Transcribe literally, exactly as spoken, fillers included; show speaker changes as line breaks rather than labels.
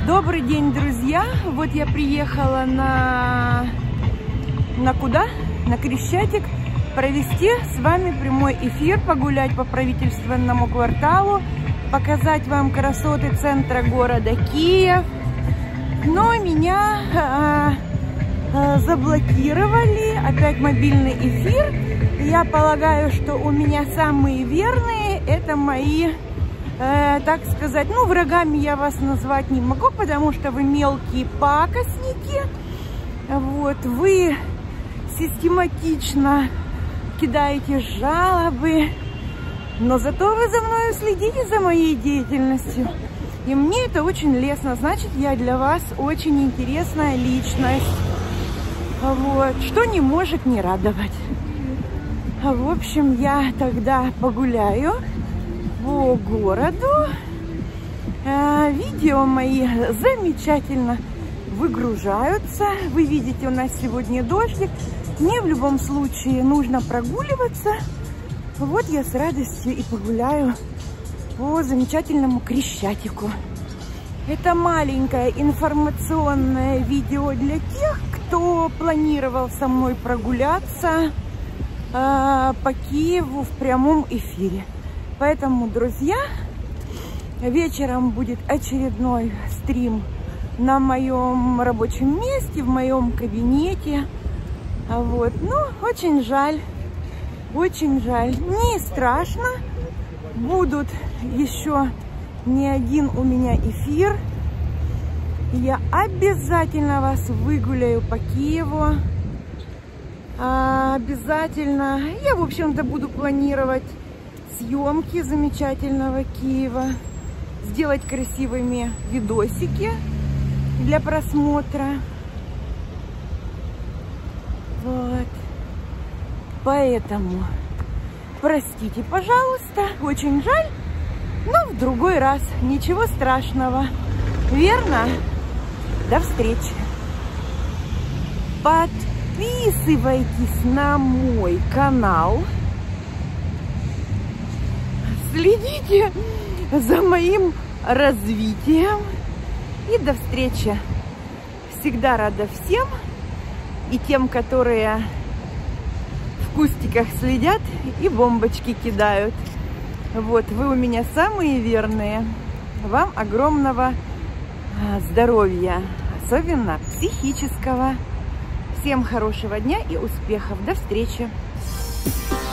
Добрый день, друзья! Вот я приехала на... на куда? На Крещатик провести с вами прямой эфир, погулять по правительственному кварталу, показать вам красоты центра города Киев. Но меня а, а, заблокировали, опять мобильный эфир. Я полагаю, что у меня самые верные это мои, э, так сказать, ну, врагами я вас назвать не могу, потому что вы мелкие пакостники. Вот, вы систематично кидаете жалобы, но зато вы за мной следите, за моей деятельностью. И мне это очень лестно, значит, я для вас очень интересная личность. Вот, что не может не радовать. В общем, я тогда погуляю по городу. Видео мои замечательно выгружаются. Вы видите, у нас сегодня дождик. Мне в любом случае нужно прогуливаться. Вот я с радостью и погуляю по замечательному Крещатику. Это маленькое информационное видео для тех, кто планировал со мной прогуляться э, по Киеву в прямом эфире. Поэтому, друзья, вечером будет очередной стрим на моем рабочем месте, в моем кабинете. Вот, ну, очень жаль, очень жаль. Не страшно, будут еще не один у меня эфир. Я обязательно вас выгуляю по Киеву. А, обязательно. Я, в общем-то, буду планировать съемки замечательного Киева. Сделать красивыми видосики для просмотра. Вот. Поэтому простите, пожалуйста. Очень жаль. Но в другой раз. Ничего страшного. Верно? До встречи. Подписывайтесь на мой канал. Следите за моим развитием. И до встречи. Всегда рада всем. И тем, которые в кустиках следят и бомбочки кидают. Вот, вы у меня самые верные. Вам огромного здоровья, особенно психического. Всем хорошего дня и успехов. До встречи!